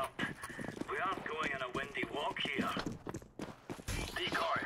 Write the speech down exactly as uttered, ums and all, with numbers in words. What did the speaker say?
up. We aren't going on a windy walk here. Decoy.